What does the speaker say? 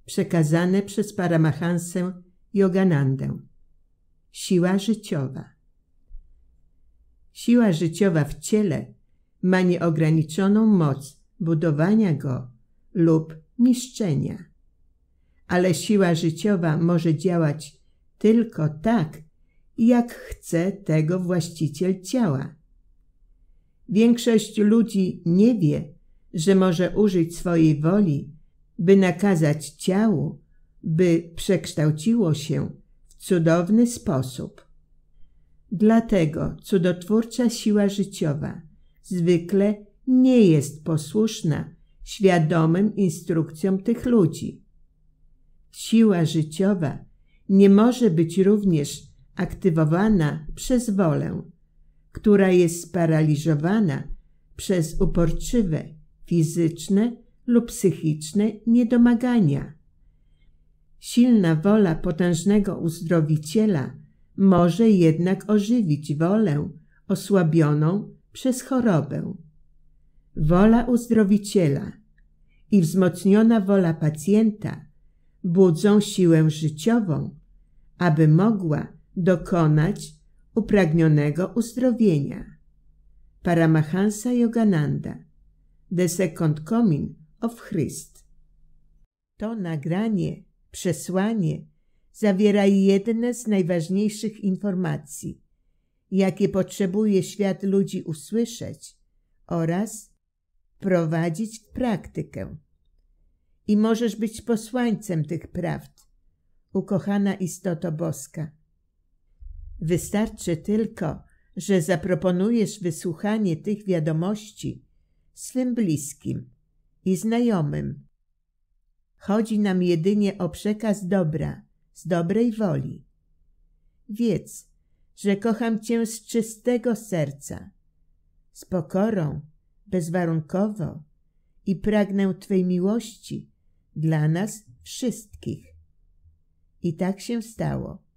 przekazane przez Paramahansę Yoganandę. Siła życiowa. Siła życiowa w ciele ma nieograniczoną moc budowania go lub niszczenia. Ale siła życiowa może działać tylko tak, jak chce tego właściciel ciała. Większość ludzi nie wie, że może użyć swojej woli, by nakazać ciału, by przekształciło się w cudowny sposób. Dlatego cudotwórcza siła życiowa zwykle nie jest posłuszna świadomym instrukcjom tych ludzi. Siła życiowa nie może być również aktywowana przez wolę, która jest sparaliżowana przez uporczywe fizyczne lub psychiczne niedomagania. Silna wola potężnego uzdrowiciela może jednak ożywić wolę osłabioną przez chorobę. Wola uzdrowiciela i wzmocniona wola pacjenta budzą siłę życiową, aby mogła dokonać upragnionego uzdrowienia. Paramahansa Yogananda, The Second Coming of Christ. To nagranie, przesłanie zawiera jedne z najważniejszych informacji, jakie potrzebuje świat ludzi usłyszeć oraz wprowadzić w praktykę. I możesz być posłańcem tych prawd, ukochana istoto boska. Wystarczy tylko, że zaproponujesz wysłuchanie tych wiadomości swym bliskim i znajomym. Chodzi nam jedynie o przekaz dobra, z dobrej woli. Wiedz, że kocham Cię z czystego serca, z pokorą, bezwarunkowo i pragnę Twej miłości dla nas wszystkich. I tak się stało.